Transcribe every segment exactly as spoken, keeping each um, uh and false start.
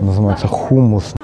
Называется хумус.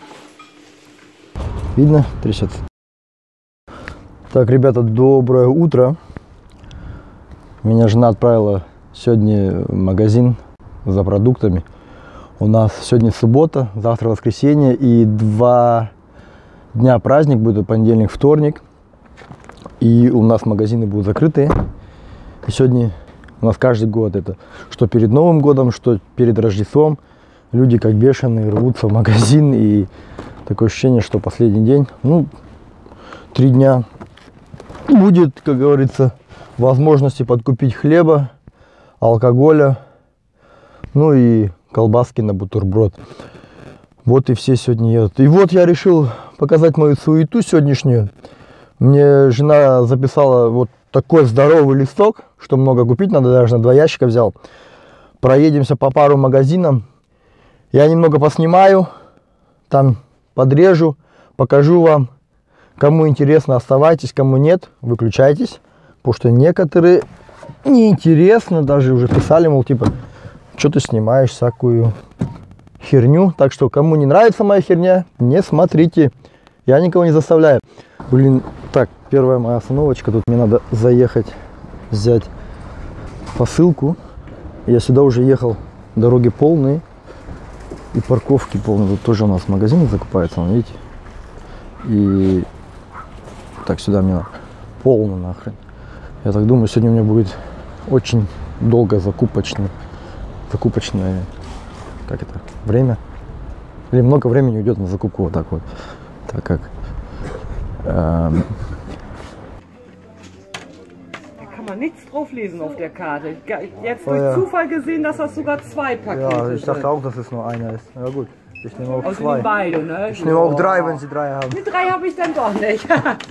Видно? Трясется. Так, ребята, доброе утро. Меня жена отправила сегодня в магазин за продуктами. У нас сегодня суббота, завтра воскресенье и два дня праздник будет, понедельник, вторник. И у нас магазины будут закрыты. И сегодня у нас каждый год это, что перед Новым годом, что перед Рождеством, люди как бешеные рвутся в магазин. И такое ощущение, что последний день, ну, три дня будет, как говорится, возможности подкупить хлеба, алкоголя, ну и колбаски на бутерброд. Вот и все сегодня едут. И вот я решил показать мою суету сегодняшнюю. Мне жена записала вот такой здоровый листок, что много купить надо, даже на два ящика взял. Проедемся по пару магазинам. Я немного поснимаю, там подрежу, покажу вам. Кому интересно, оставайтесь, кому нет, выключайтесь. Потому что некоторые неинтересно, даже уже писали, мол, типа, что ты снимаешь всякую херню. Так что, кому не нравится моя херня, не смотрите. Я никого не заставляю. Блин, так, первая моя остановочка. Тут мне надо заехать, взять посылку. Я сюда уже ехал, дороги полные и парковки полные. Тут тоже у нас магазины закупаются, видите. И так, сюда мне надо. Полно нахрен. Я так думаю, сегодня у меня будет очень долго закупочное, закупочное, как это, время. Или много времени уйдет на закупку вот так вот. Так как ähm, da kann man nichts drauf lesen auf der Karte. Jetzt oh, durch ja. Zufall gesehen, dass das sogar zwei Pakete ja, ich dachte sind. auch, dass es nur einer ist. Ja gut, ich nehme auch also zwei. Beide, ne? Ich nehme auch drei, wenn Sie drei haben. Die drei habe ich dann doch nicht.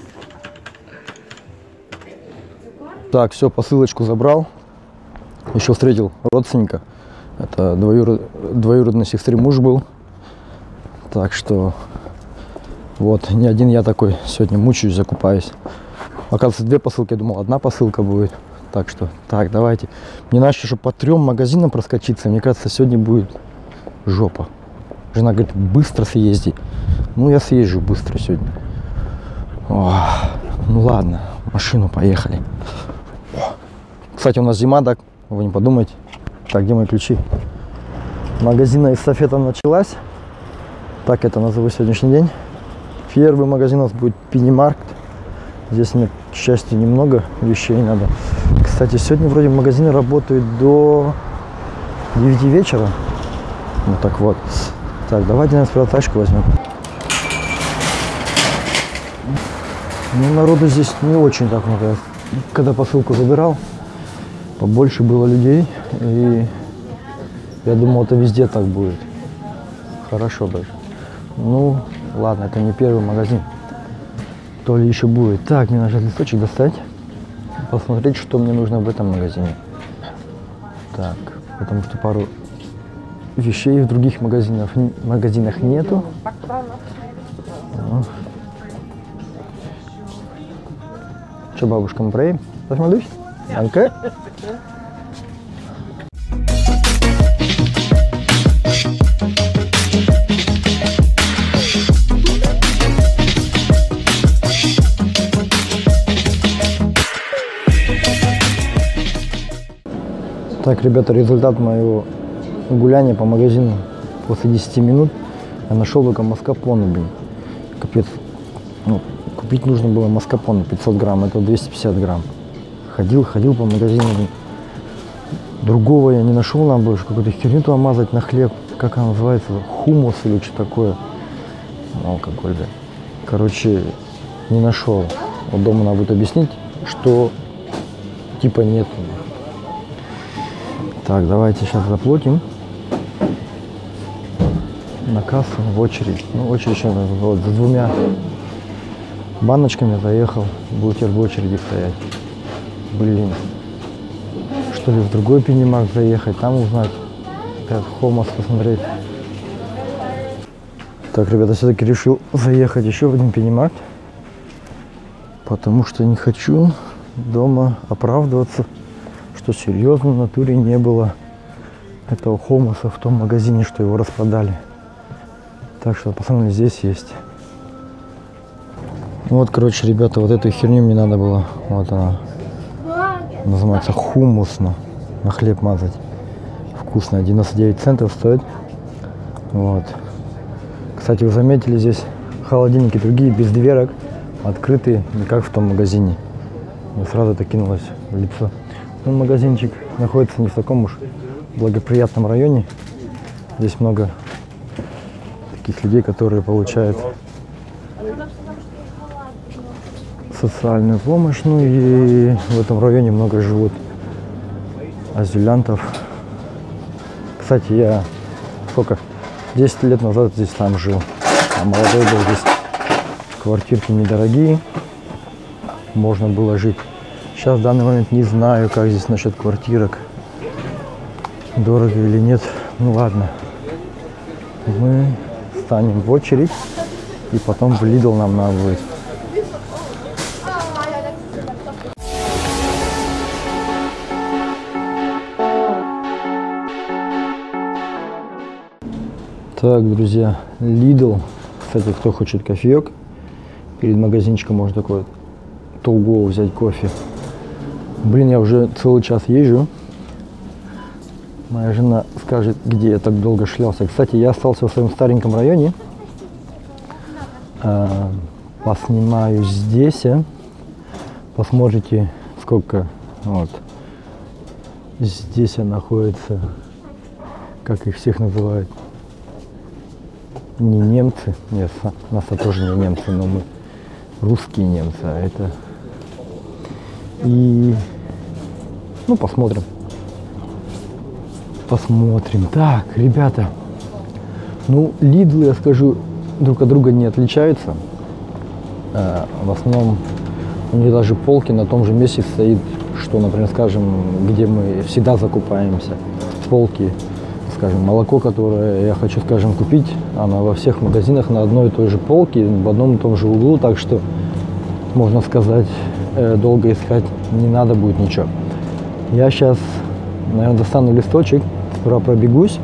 Так, все, посылочку забрал. Еще встретил родственника. Это двоюрод... двоюродной сестры муж был. Так что вот, не один я такой сегодня мучаюсь, закупаюсь. Оказывается, две посылки, я думал, одна посылка будет. Так что, так, давайте. Мне надо, чтобы по трем магазинам проскочиться. Мне кажется, сегодня будет жопа. Жена говорит, быстро съезди. Ну, я съезжу быстро сегодня. О, ну ладно, в машину поехали. О. Кстати, у нас зима, так, вы не подумайте. Так, где мои ключи? Магазинная эстафета началась. Так это назову сегодняшний день. Первый магазин у нас будет Пеннимаркт. Здесь мне, к счастью, немного вещей надо. Кстати, сегодня вроде магазины работают до девяти вечера. Вот так вот. Так, давайте, наверное, сперва тачку возьмем. Ну, народу здесь не очень так много. Когда посылку забирал, побольше было людей. И я думал, это везде так будет. Хорошо даже. Ну, ладно, это не первый магазин. То ли еще будет. Так, мне нужно листочек достать. Посмотреть, что мне нужно в этом магазине. Так, потому что пару вещей в других магазинах, магазинах нету. Ну. Что, бабушка, мы проедем? Посмотришь? Анка? Так, ребята, результат моего гуляния по магазину после десяти минут я нашел только маскарпоне, блин. Капец. Ну, купить нужно было маскарпоне пятьсот грамм, это двести пятьдесят грамм. Ходил, ходил по магазину, блин. Другого я не нашел, нам больше какую-то херню туда мазать на хлеб. Как она называется? Хумус или что такое? Алкоголь, да. Короче, не нашел. Вот дома надо будет объяснить, что типа нет. Так, давайте сейчас заплатим. На кассу в очередь. Ну, очередь еще вот, с двумя баночками заехал. Буду теперь в очереди стоять. Блин. Что ли в другой Пеннимаркт заехать, там узнать. Опять хомос посмотреть. Так, ребята, все-таки решил заехать еще в один Пеннимаркт. Потому что не хочу дома оправдываться, что серьезно в натуре не было этого хомоса в том магазине, что его распродали. Так что пацаны здесь есть. Вот, короче, ребята, вот эту херню мне надо было. Вот она. Называется хумус. На хлеб мазать. Вкусно. девяносто девять центов стоит. Вот. Кстати, вы заметили, здесь холодильники другие, без дверок. Открытые, не как в том магазине. Мне сразу это кинулось в лицо. Ну, магазинчик находится не в таком уж благоприятном районе. Здесь много таких людей, которые получают социальную помощь. Ну и в этом районе много живут азилянтов. Кстати, я сколько? десять лет назад здесь там жил. А молодой был, здесь квартирки недорогие. Можно было жить. Сейчас в данный момент не знаю, как здесь насчет квартирок. Дорого или нет. Ну ладно. Мы станем в очередь. И потом в Lidl нам надо будет. Так, друзья, Lidl. Кстати, кто хочет кофеек, перед магазинчиком можно такой толго взять кофе. Блин, я уже целый час езжу. Моя жена скажет, где я так долго шлялся. Кстати, я остался в своем стареньком районе. А, поснимаю здесь. Посмотрите, сколько вот здесь находится, как их всех называют. Не немцы, нет, нас это тоже не немцы, но мы русские немцы, а это и ну посмотрим, посмотрим. Так, ребята, ну Lidl, я скажу, друг от друга не отличаются. А, в основном у них даже полки на том же месте стоит, что, например, скажем, где мы всегда закупаемся, полки. Скажем, молоко, которое я хочу, скажем, купить, оно во всех магазинах на одной и той же полке, в одном и том же углу, так что, можно сказать, долго искать не надо будет ничего. Я сейчас, наверное, достану листочек, сперва пробегусь,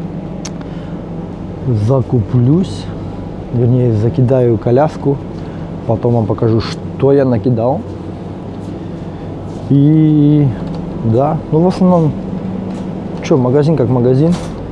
закуплюсь, вернее, закидаю коляску, потом вам покажу, что я накидал. И да, ну в основном, что, магазин как магазин.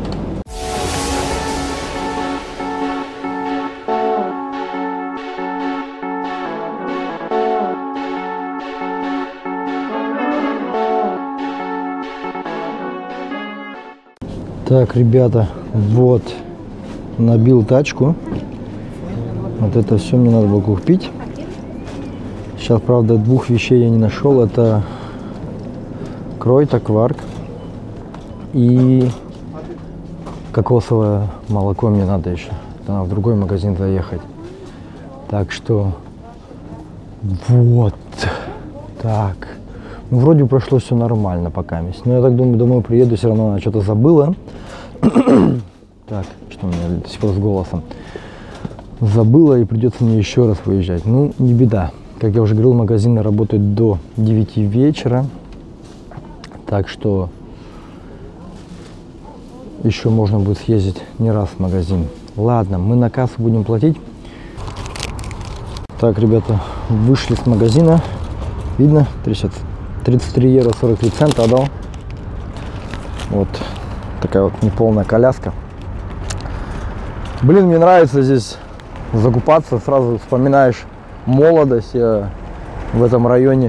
Так, ребята, вот, набил тачку. Вот это все мне надо было купить. Сейчас, правда, двух вещей я не нашел. Это кройта, кварк и кокосовое молоко мне надо еще. Надо в другой магазин заехать. Так что вот так. Ну, вроде прошло все нормально пока. Но я так думаю, домой приеду, все равно она что-то забыла. Так, что у меня до сих пор с голосом. Забыла, и придется мне еще раз выезжать. Ну, не беда. Как я уже говорил, магазины работают до девяти вечера. Так что еще можно будет съездить не раз в магазин. Ладно, мы на кассу будем платить. Так, ребята, вышли с магазина. Видно? тридцать три евро сорок три цента отдал. Вот такая вот неполная коляска. Блин, мне нравится здесь закупаться. Сразу вспоминаешь молодость. Я в этом районе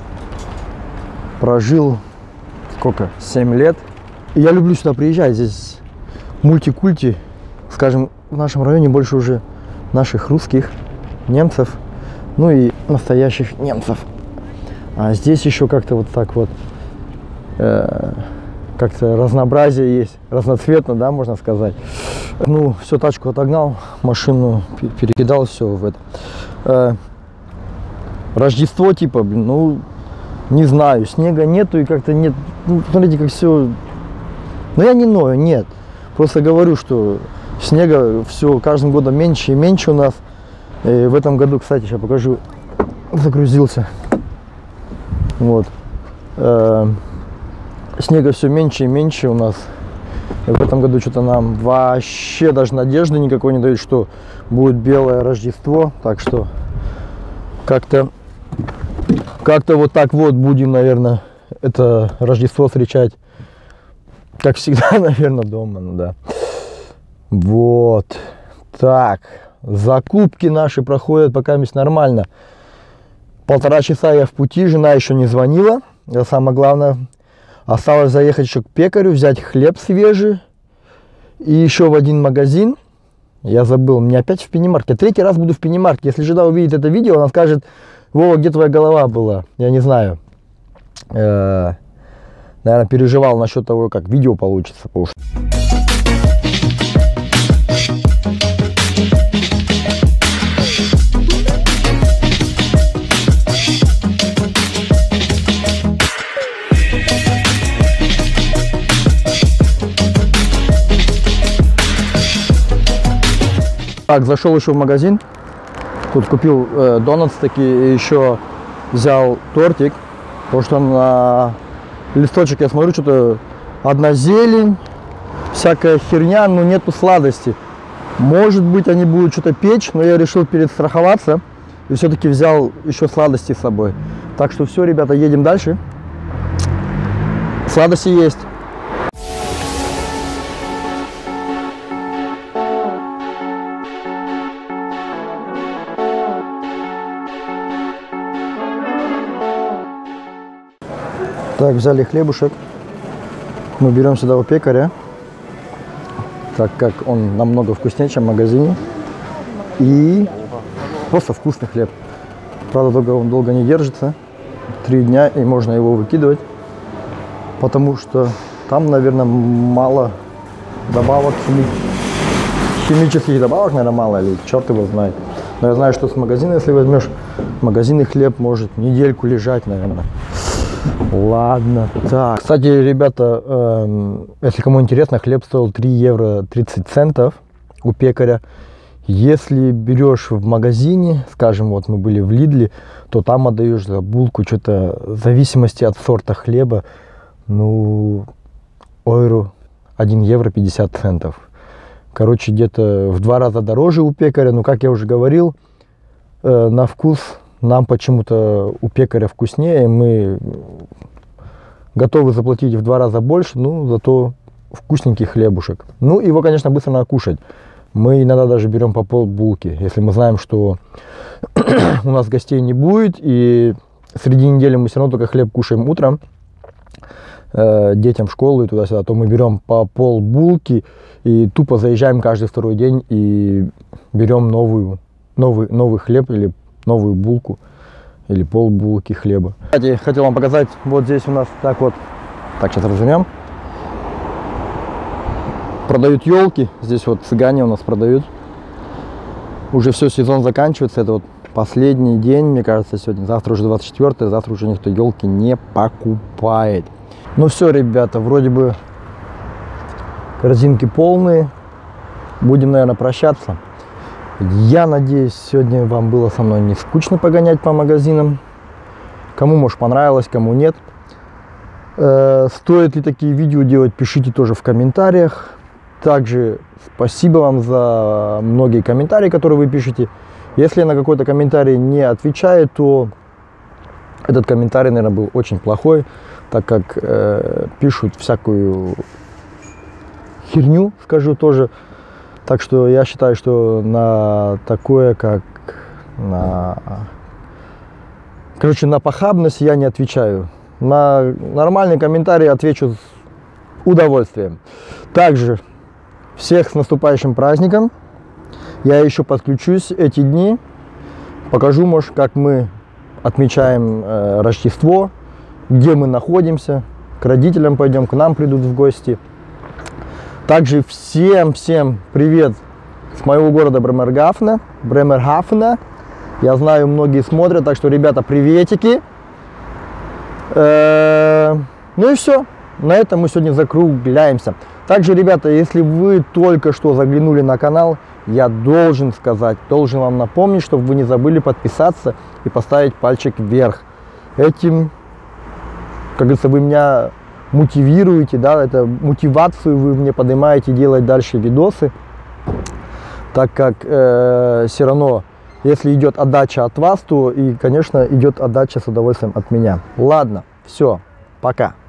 прожил сколько? семь лет. И я люблю сюда приезжать. Здесь мультикульти. Скажем, в нашем районе больше уже наших русских, немцев, ну и настоящих немцев. А здесь еще как-то вот так вот, э, как-то разнообразие есть, разноцветно, да, можно сказать. Ну, все, тачку отогнал, машину перекидал, все в это. Э, Рождество типа, блин, ну, не знаю, снега нету и как-то нет, ну, смотрите, как все, ну, я не ною, нет. Просто говорю, что снега все каждым годом меньше и меньше у нас. И в этом году, кстати, сейчас покажу, загрузился. Вот. Э, снега все меньше и меньше у нас. И в этом году что-то нам вообще даже надежды никакой не дают, что будет белое Рождество. Так что как-то как-то вот так вот будем, наверное, это Рождество встречать, как всегда, наверное, дома. Ну да. Вот. Так. Закупки наши проходят пока нормально. Полтора часа я в пути, жена еще не звонила. Это самое главное. Осталось заехать еще к пекарю, взять хлеб свежий. И еще в один магазин. Я забыл, мне опять в Пеннимарке. Третий раз буду в Пеннимарке. Если жена увидит это видео, она скажет: Вова, где твоя голова была? Я не знаю. Э-э- наверное, переживал насчет того, как видео получится. Так, зашел еще в магазин, тут купил э, донатс такие, и еще взял тортик, потому что на листочек я смотрю, что-то одна зелень, всякая херня, но нету сладости. Может быть, они будут что-то печь, но я решил перестраховаться и все-таки взял еще сладости с собой. Так что все, ребята, едем дальше. Сладости есть. Так, взяли хлебушек. Мы берем сюда у пекаря, так как он намного вкуснее, чем в магазине. И просто вкусный хлеб. Правда, долго, он долго не держится. Три дня, и можно его выкидывать. Потому что там, наверное, мало добавок, хими... химических добавок, наверное, мало, или черт его знает. Но я знаю, что с магазина, если возьмешь, магазинный хлеб может недельку лежать, наверное. Ладно, так. Кстати, ребята, э, если кому интересно, хлеб стоил три евро тридцать центов у пекаря. Если берешь в магазине, скажем, вот мы были в Лидле, то там отдаешь за булку что-то в зависимости от сорта хлеба, ну, евро, один евро пятьдесят центов. Короче, где-то в два раза дороже у пекаря, но, как я уже говорил, э, на вкус нам почему-то у пекаря вкуснее, мы готовы заплатить в два раза больше, ну, зато вкусненький хлебушек. Ну, его, конечно, быстро надо кушать. Мы иногда даже берем по пол булки, если мы знаем, что у нас гостей не будет, и среди недели мы все равно только хлеб кушаем утром, э, детям в школу и туда-сюда, то мы берем по пол булки и тупо заезжаем каждый второй день и берем новую, новый, новый хлеб или новую булку или пол булки хлеба. Кстати, хотел вам показать, вот здесь у нас так вот, так, сейчас развернем. Продают елки, здесь вот цыгане у нас продают. Уже все, сезон заканчивается, это вот последний день, мне кажется, сегодня. Завтра уже двадцать четвёртое, завтра уже никто елки не покупает. Ну все, ребята, вроде бы корзинки полные. Будем, наверное, прощаться. Я надеюсь, сегодня вам было со мной не скучно погонять по магазинам. Кому, может, понравилось, кому нет. Э, стоит ли такие видео делать, пишите тоже в комментариях. Также спасибо вам за многие комментарии, которые вы пишете. Если я на какой-то комментарий не отвечаю, то этот комментарий, наверное, был очень плохой, так как э, пишут всякую херню, скажу тоже. Так что я считаю, что на такое, как на, короче, на похабность я не отвечаю. На нормальный комментарий отвечу с удовольствием. Также всех с наступающим праздником. Я еще подключусь эти дни. Покажу, может, как мы отмечаем э, Рождество, где мы находимся. К родителям пойдем, к нам придут в гости. Также всем-всем привет с моего города Бремергафена. Бремергафена. Я знаю, многие смотрят, так что, ребята, приветики. Э -э ну и все. На этом мы сегодня закругляемся. Также, ребята, если вы только что заглянули на канал, я должен сказать, должен вам напомнить, чтобы вы не забыли подписаться и поставить пальчик вверх. Этим, как говорится, вы меня мотивируете, да, это мотивацию вы мне поднимаете делать дальше видосы, так как э, все равно, если идет отдача от вас, то и, конечно, идет отдача с удовольствием от меня. Ладно, все, пока.